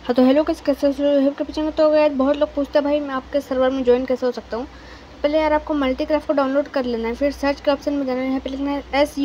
हाँ तो हेलो, कैसे हो के पीछे तो यार बहुत लोग पूछते हैं भाई मैं आपके सर्वर में ज्वाइन कैसे हो सकता हूँ। पहले यार आपको मल्टीक्राफ्ट को डाउनलोड कर लेना है, फिर सर्च के ऑप्शन में जाना है, यहाँ पे लिखना है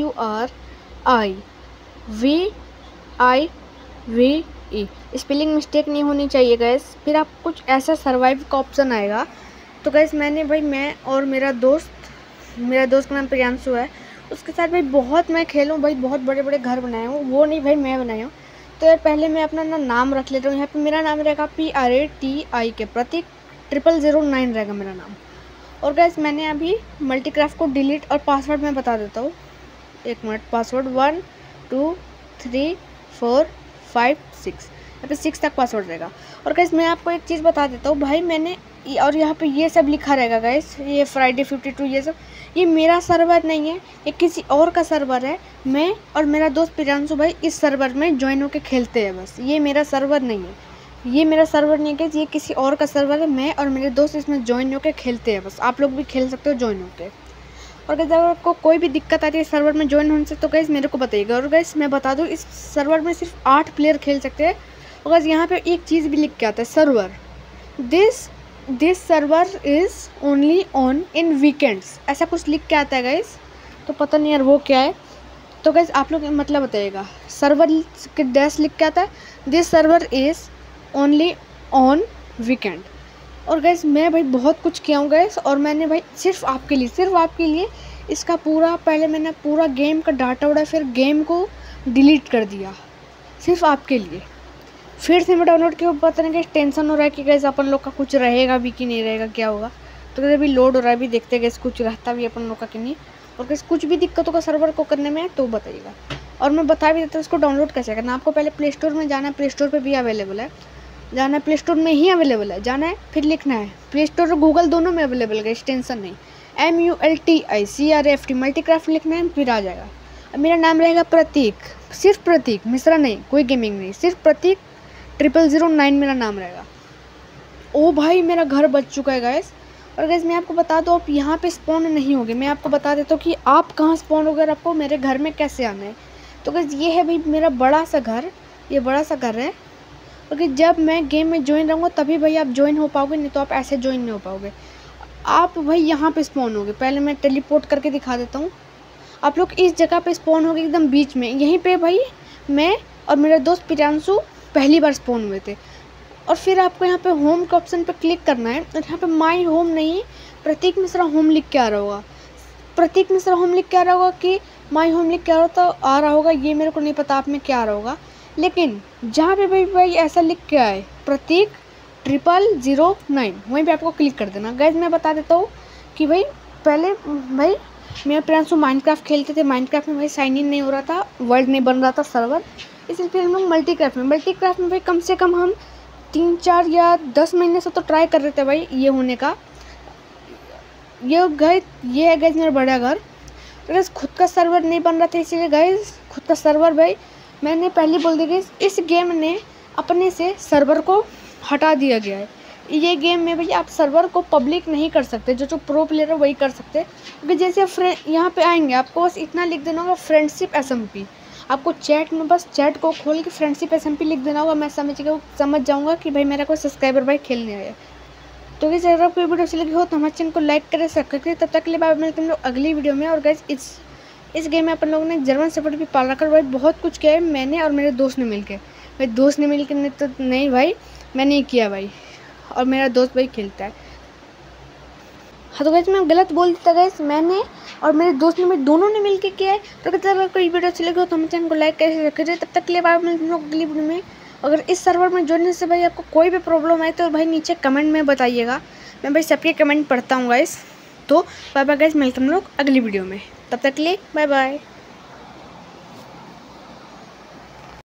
SURIVIVE। स्पेलिंग मिस्टेक नहीं होनी चाहिए गैस। फिर आप कुछ ऐसा सर्वाइव का ऑप्शन आएगा। तो गैस मैं और मेरा दोस्त का नाम प्रियांशु है, उसके साथ भाई बहुत मैं खेलूँ भाई, बहुत बड़े बड़े घर बनाए हूँ। वो नहीं भाई, मैं बनाया हूँ। तो यार पहले मैं अपना नाम रख लेता हूँ। यहाँ पे मेरा नाम रहेगा PRATI के प्रतीक 0009 रहेगा मेरा नाम। और गैस मैंने अभी मल्टीक्राफ्ट को डिलीट और पासवर्ड मैं बता देता हूँ, 1 मिनट। पासवर्ड 1 2 3 4 5 6, यहाँ पे 6 तक पासवर्ड रहेगा। और गैस मैं आपको एक चीज़ बता देता हूँ भाई, मैंने और यहाँ पे ये सब लिखा रहेगा गैस, ये फ्राइडे 52 ये सब, ये मेरा सर्वर नहीं है, ये किसी और का सर्वर है। मैं और मेरा दोस्त प्रियांशु भाई इस सर्वर में ज्वाइन होकर खेलते हैं बस। ये मेरा सर्वर नहीं है, ये मेरा सर्वर नहीं है, ये किसी और का सर्वर है। मैं और मेरे दोस्त इसमें ज्वाइन होकर खेलते हैं बस। आप लोग भी खेल सकते हो ज्वाइन होकर। और गैस अगर आपको कोई भी दिक्कत आती है सर्वर में ज्वाइन होने से तो गैस मेरे को बताइएगा। और गैस मैं बता दूँ, इस सर्वर में सिर्फ 8 प्लेयर खेल सकते हैं। और गैस यहाँ पे एक चीज़ भी लिख के आता है, server this server is only on in weekends, ऐसा कुछ लिख के आता है गैस। तो पता नहीं यार वो क्या है। तो गैस आप लोग मतलब बताइएगा, सर्वर के डैश लिख के आता है, this server is only on weekend. और गैस मैं भाई बहुत कुछ किया हूँ गैस, और मैंने भाई सिर्फ आपके लिए इसका पहले मैंने पूरा गेम का डाटा उड़ा, फिर गेम को डिलीट कर दिया सिर्फ आपके लिए। फिर से मैं डाउनलोड किया, पता नहीं कि टेंशन हो रहा है कि गैस अपन लोग का कुछ रहेगा भी कि नहीं रहेगा, क्या होगा। तो गैस अभी लोड हो रहा है, अभी देखते हैं गैस कुछ रहता भी अपन लोग का कि नहीं। और गैस कुछ भी दिक्कत होगा सर्वर को करने में तो बताइएगा। और मैं बता भी देता हूँ इसको डाउनलोड कैसे करना। आपको पहले प्ले स्टोर में जाना है, प्ले स्टोर पर भी अवेलेबल है, जाना है प्ले स्टोर में ही अवेलेबल है, जाना है फिर लिखना है प्ले स्टोर और गूगल दोनों में अवेलेबल है, टेंशन नहीं। MULTICRAFT मल्टीक्राफ्ट लिखना है, फिर आ जाएगा। अब मेरा नाम रहेगा प्रतीक, सिर्फ प्रतीक, मिश्रा नहीं, कोई गेमिंग नहीं, सिर्फ प्रतीक 0009 मेरा नाम रहेगा। ओ भाई मेरा घर बच चुका है गैस। और गैस मैं आपको बता दूँ, आप यहाँ पे स्पॉन नहीं होगे। मैं आपको बता देता हूँ कि आप कहाँ स्पॉन होगे और आपको मेरे घर में कैसे आना है। तो गैस ये है भाई मेरा बड़ा सा घर, ये बड़ा सा घर है। क्योंकि जब मैं गेम में ज्वाइन रहूँगा तभी भाई आप ज्वाइन हो पाओगे, नहीं तो आप ऐसे ज्वाइन नहीं हो पाओगे। आप भाई यहाँ पे स्पॉन होगे। पहले मैं टेलीपोर्ट करके दिखा देता हूँ। आप लोग इस जगह पे स्पॉन होगे, एकदम बीच में। यहीं पे भाई मैं और मेरा दोस्त प्रियांशु पहली बार स्पॉन हुए थे। और फिर आपको यहाँ पे होम के ऑप्शन पे क्लिक करना है, और यहाँ पे माई होम नहीं, प्रतीक मिश्रा होम लिख के आ रहा होगा। प्रतीक मिश्रा होम लिख के आ रहा होगा कि माई होम लिख के आ रहा होगा, ये मेरे को नहीं पता आप में क्या आ रहा होगा। लेकिन जहाँ पे भाई ऐसा लिख के आए प्रतीक 0009, वहीं पे आपको क्लिक कर देना। गैस मैं बता देता हूँ कि भाई पहले भाई मेरे प्रियांशु माइनक्राफ्ट खेलते थे, माइनक्राफ्ट में भाई साइन इन नहीं हो रहा था, वर्ल्ड नहीं बन रहा था सर्वर, इसलिए फिर हम लोग मल्टीक्राफ्ट में भाई कम से कम हम 3 4 या 10 महीने से तो ट्राई कर रहे थे भाई ये होने का। ये है गैस मेरा बड़ा घर। गैस खुद का सर्वर नहीं बन रहा था, इसीलिए गैस खुद का सर्वर भाई मैंने पहले बोल दिया गैस, इस गेम ने अपने से सर्वर को हटा दिया गया है। ये गेम में भाई आप सर्वर को पब्लिक नहीं कर सकते, जो प्रो प्लेयर है वही कर सकते। क्योंकि जैसे यहाँ पे आएंगे आपको बस इतना लिख देना होगा, फ्रेंडशिप SMP। आपको चैट में बस चैट को खोल के फ्रेंडशिप SMP लिख देना होगा। मैं समझ जाऊँगा कि भाई मेरा कोई सब्सक्राइबर भाई खेलने आया। तो गैस अगर आपको वीडियो अच्छी लगी हो तो हमारे चैनल को लाइक करें, सब्सक्राइब करें। तब तक के लिए बाय, मिलते हैं हम लोग अगली वीडियो में। और गैस इस गेम में अपन लोगों ने जर्मन शेफर्ड भी पाल रखा है भाई, बहुत कुछ किया है मैंने और मेरे दोस्त ने मिलके। भाई दोस्त ने मिलकर नहीं भाई मैंने ही किया भाई, और मेरा दोस्त भाई खेलता है। हाँ तो गैस मैं गलत बोल देता गैस, मैंने और मेरे दोस्त ने भाई दोनों ने मिलके किया है। तो अगर कोई वीडियो अच्छी लगी हो तो हमारे चैनल को लाइक करें। तब तक के लिए बाय, मिलते हैं अगली वीडियो में। अगर इस सर्वर में जुड़ने से भाई आपको कोई भी प्रॉब्लम आए तो भाई नीचे कमेंट में बताइएगा, मैं भाई सबके कमेंट पढ़ता हूँ गाइस। तो बाय बाय गाइस, मिलते हैं हम लोग अगली वीडियो में। तब तक के लिए बाय बाय।